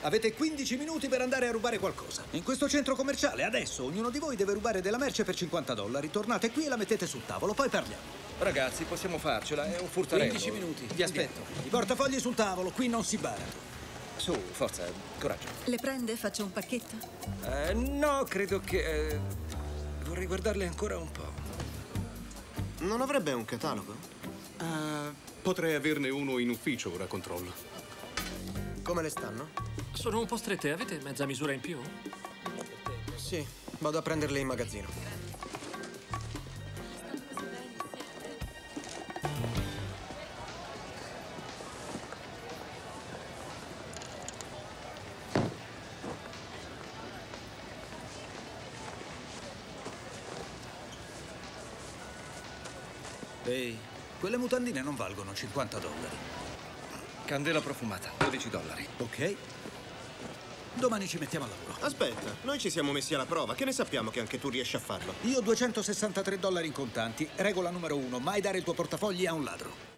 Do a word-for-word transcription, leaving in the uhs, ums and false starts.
Avete quindici minuti per andare a rubare qualcosa. In questo centro commerciale, adesso, ognuno di voi deve rubare della merce per cinquanta dollari. Tornate qui e la mettete sul tavolo, poi parliamo. Ragazzi, possiamo farcela, è un furtarello. quindici minuti, vi aspetto. I portafogli sul tavolo, qui non si bara. Su, forza, coraggio. Le prende? Faccio un pacchetto? Eh, no, credo che... Eh, vorrei guardarle ancora un po'. Non avrebbe un catalogo? Uh, potrei averne uno in ufficio, ora controllo. Come le stanno? Sono un po' strette, avete mezza misura in più? Sì, vado a prenderle in magazzino. Ehi, quelle mutandine non valgono cinquanta dollari. Candela profumata, dodici dollari. Ok. Domani ci mettiamo a lavoro. Aspetta, noi ci siamo messi alla prova. Che ne sappiamo che anche tu riesci a farlo? Io duecentosessantatré dollari in contanti. Regola numero uno, mai dare il tuo portafogli a un ladro.